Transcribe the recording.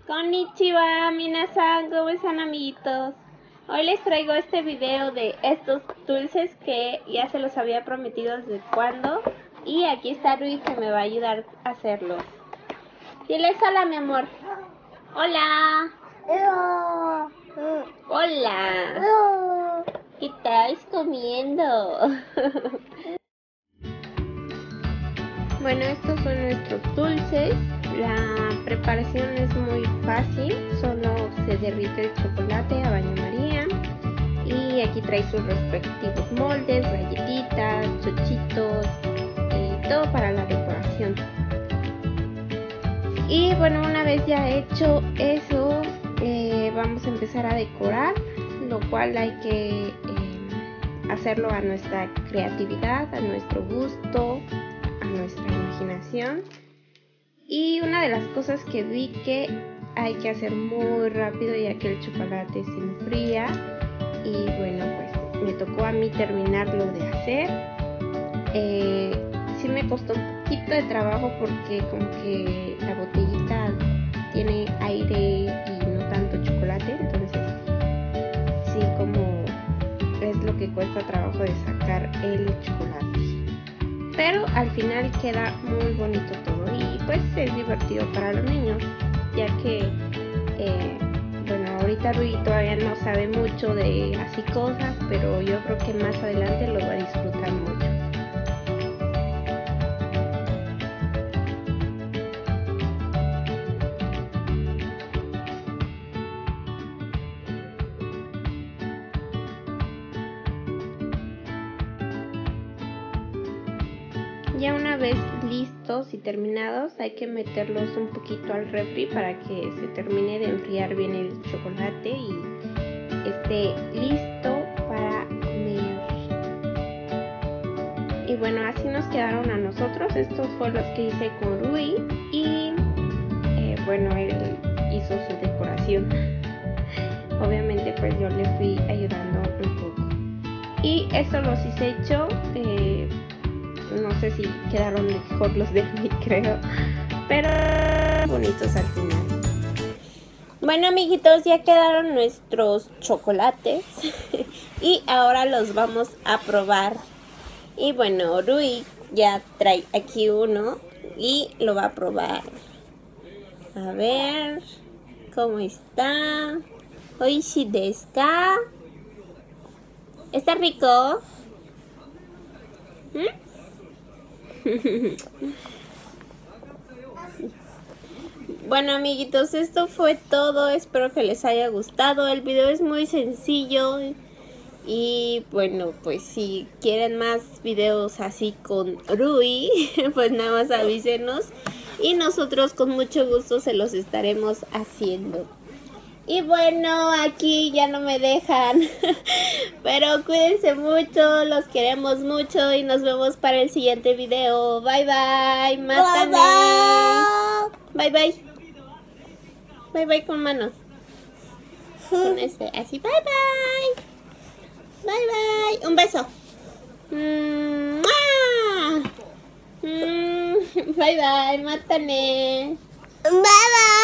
Konnichiwa, minasan, ¿cómo están, amiguitos? Hoy les traigo este video de estos dulces que ya se los había prometido desde cuando. Y aquí está Rui que me va a ayudar a hacerlos. Diles hola, mi amor. Hola. Hola. ¿Qué estáis comiendo? Bueno, estos son nuestros dulces. La preparación es muy fácil, solo se derrite el chocolate a baño María y aquí trae sus respectivos moldes, galletitas, chochitos y todo para la decoración. Y bueno, una vez ya hecho eso, vamos a empezar a decorar, lo cual hay que hacerlo a nuestra creatividad, a nuestro gusto, a nuestra imaginación. Y una de las cosas que vi que hay que hacer muy rápido ya que el chocolate se enfría, y bueno, pues me tocó a mí terminarlo de hacer. Sí me costó un poquito de trabajo porque como que la botellita tiene aire y no tanto chocolate, entonces sí, como es lo que cuesta trabajo de sacar el chocolate. Pero al final queda muy bonito todo y pues es divertido para los niños, ya que bueno, ahorita Rui todavía no sabe mucho de así cosas, pero yo creo que más adelante lo va a disfrutar mucho. Ya una vez listos y terminados, hay que meterlos un poquito al refri para que se termine de enfriar bien el chocolate y esté listo para comer. Y bueno, así nos quedaron a nosotros. Estos fueron los que hice con Rui y bueno, él hizo su decoración. Obviamente pues yo le fui ayudando un poco. Y eso los hice yo. No sé si quedaron mejor los de mí, creo, pero bonitos al final. Bueno, amiguitos, ya quedaron nuestros chocolates y ahora los vamos a probar. Y bueno, Rui ya trae aquí uno y lo va a probar. A ver cómo está. Oishi desu ka? ¿Está rico? Bueno, amiguitos, esto fue todo. Espero que les haya gustado. El video es muy sencillo. Y bueno, pues si quieren más videos así con Rui, pues nada más avísenos y nosotros con mucho gusto se los estaremos haciendo. Y bueno, aquí ya no me dejan, pero cuídense mucho, los queremos mucho y nos vemos para el siguiente video. Bye bye, mátame. Bye bye. Bye bye con manos. Con así, bye bye. Bye bye. Un beso. Bye bye, mátame. Bye bye.